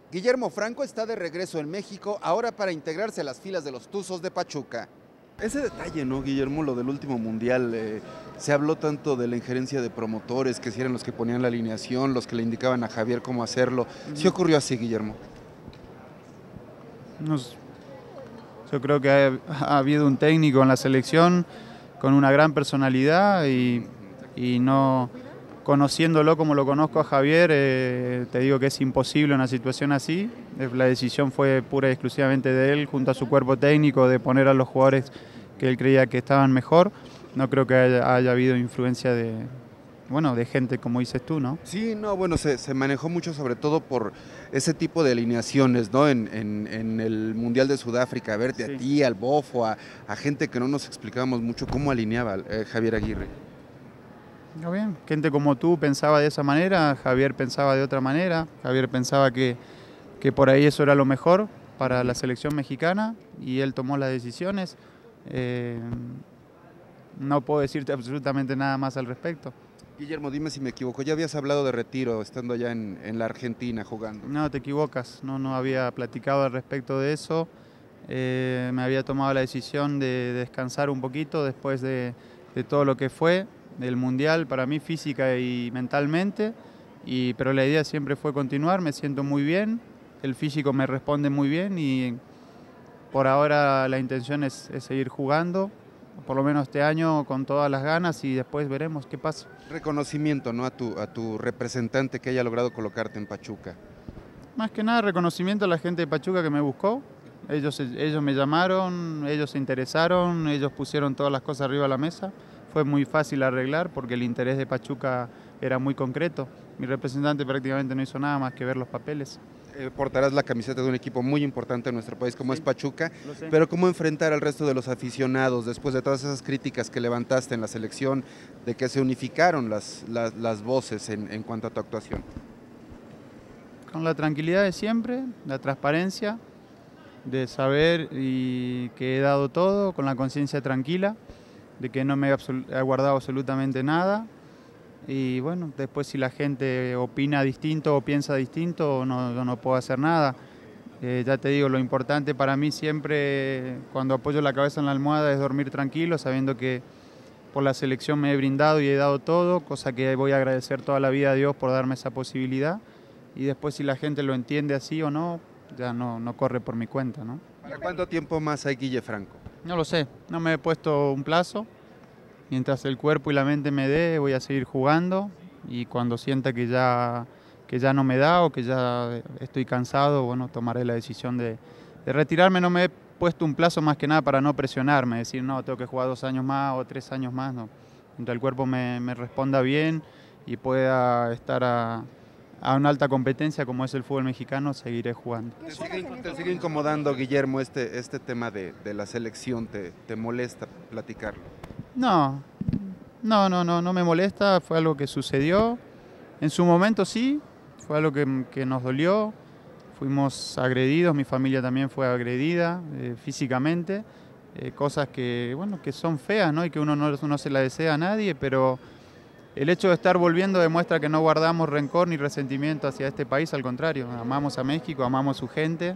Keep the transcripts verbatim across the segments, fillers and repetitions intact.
Guillermo Franco está de regreso en México, ahora para integrarse a las filas de los Tuzos de Pachuca. Ese detalle, ¿no, Guillermo? Lo del último mundial, eh, se habló tanto de la injerencia de promotores, que si eran los que ponían la alineación, los que le indicaban a Javier cómo hacerlo. ¿Sí ocurrió así, Guillermo? No s- yo creo que ha, ha habido un técnico en la selección con una gran personalidad y, y no conociéndolo como lo conozco a Javier, eh, te digo que es imposible una situación así. Eh, La decisión fue pura y exclusivamente de él, junto a su cuerpo técnico, de poner a los jugadores que él creía que estaban mejor. No creo que haya, haya habido influencia de, bueno, de gente como dices tú, ¿no? Sí, no, bueno, se, se manejó mucho sobre todo por ese tipo de alineaciones, ¿no? En, en- en el Mundial de Sudáfrica, a verte Sí. a ti, al Bofo, a, a gente que no nos explicábamos mucho cómo alineaba eh, Javier Aguirre. Está bien, gente como tú pensaba de esa manera, Javier pensaba de otra manera, Javier pensaba que, que por ahí eso era lo mejor para la selección mexicana y él tomó las decisiones. Eh, no puedo decirte absolutamente nada más al respecto. Guillermo, dime si me equivoco, ya habías hablado de retiro estando allá en, en la Argentina jugando. No, te equivocas, no, no había platicado al respecto de eso. Eh, me había tomado la decisión de descansar un poquito después de, de todo lo que fue del Mundial para mí física y mentalmente, y, pero la idea siempre fue continuar, me siento muy bien, el físico me responde muy bien y por ahora la intención es, es seguir jugando, por lo menos este año con todas las ganas y después veremos qué pasa. Reconocimiento, ¿no? A tu, a tu representante que haya logrado colocarte en Pachuca. Más que nada reconocimiento a la gente de Pachuca que me buscó. Ellos, ellos me llamaron, ellos se interesaron, ellos pusieron todas las cosas arriba de la mesa. Fue muy fácil arreglar porque el interés de Pachuca era muy concreto. Mi representante prácticamente no hizo nada más que ver los papeles. Eh, portarás la camiseta de un equipo muy importante en nuestro país como Sí, es Pachuca, lo sé. pero ¿cómo enfrentar al resto de los aficionados después de todas esas críticas que levantaste en la selección, de que se unificaron las, las, las voces en, en cuanto a tu actuación? Con la tranquilidad de siempre, la transparencia, de saber y que he dado todo, con la conciencia tranquila, de que no me he absolu- he guardado absolutamente nada. Y bueno, después si la gente opina distinto o piensa distinto, no, yo no puedo hacer nada. Eh, ya te digo, lo importante para mí siempre cuando apoyo la cabeza en la almohada es dormir tranquilo, sabiendo que por la selección me he brindado y he dado todo, cosa que voy a agradecer toda la vida a Dios por darme esa posibilidad. Y después si la gente lo entiende así o no, ya no, no corre por mi cuenta, ¿no? ¿Para cuánto tiempo más hay Guille Franco? No lo sé, no me he puesto un plazo. Mientras el cuerpo y la mente me dé, voy a seguir jugando y cuando sienta que ya, que ya no me da o que ya estoy cansado, bueno, tomaré la decisión de, de retirarme. No me he puesto un plazo más que nada para no presionarme, decir, no, tengo que jugar dos años más o tres años más, no. Mientras el cuerpo me, me responda bien y pueda estar a, a una alta competencia como es el fútbol mexicano, seguiré jugando. ¿Te sigue, te sigue incomodando, Guillermo, este, este tema de, de la selección? ¿Te, te molesta platicarlo? No, no, no, no, no me molesta, fue algo que sucedió. En su momento sí, fue algo que, que nos dolió, fuimos agredidos, mi familia también fue agredida eh, físicamente, eh, cosas que, bueno, que son feas, ¿no? Y que uno no, no se la desea a nadie, pero el hecho de estar volviendo demuestra que no guardamos rencor ni resentimiento hacia este país, al contrario, amamos a México, amamos a su gente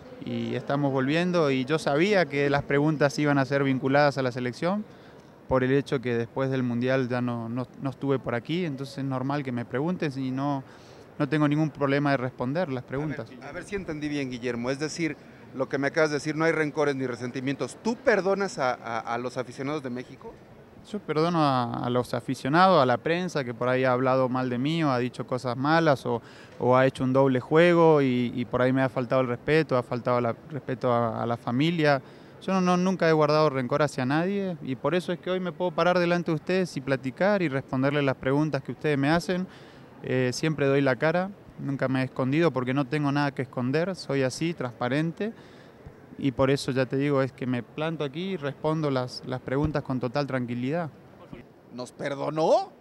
y estamos volviendo y yo sabía que las preguntas iban a ser vinculadas a la selección por el hecho que después del Mundial ya no, no, no estuve por aquí, entonces es normal que me preguntes y no, no tengo ningún problema de responder las preguntas. A ver, a ver si entendí bien, Guillermo. Es decir, lo que me acabas de decir, no hay rencores ni resentimientos. ¿Tú perdonas a, a- a los aficionados de México? Yo perdono a, a los aficionados, a la prensa que por ahí ha hablado mal de mí o ha dicho cosas malas o, o ha hecho un doble juego y, y por ahí me ha faltado el respeto, ha faltado el respeto a, a la familia. Yo no, no- nunca he guardado rencor hacia nadie y por eso es que hoy me puedo parar delante de ustedes y platicar y responderles las preguntas que ustedes me hacen. Eh, siempre doy la cara, nunca me he escondido porque no tengo nada que esconder, soy así, transparente y por eso ya te digo, es que me planto aquí y respondo las, las preguntas con total tranquilidad. ¿Nos perdonó?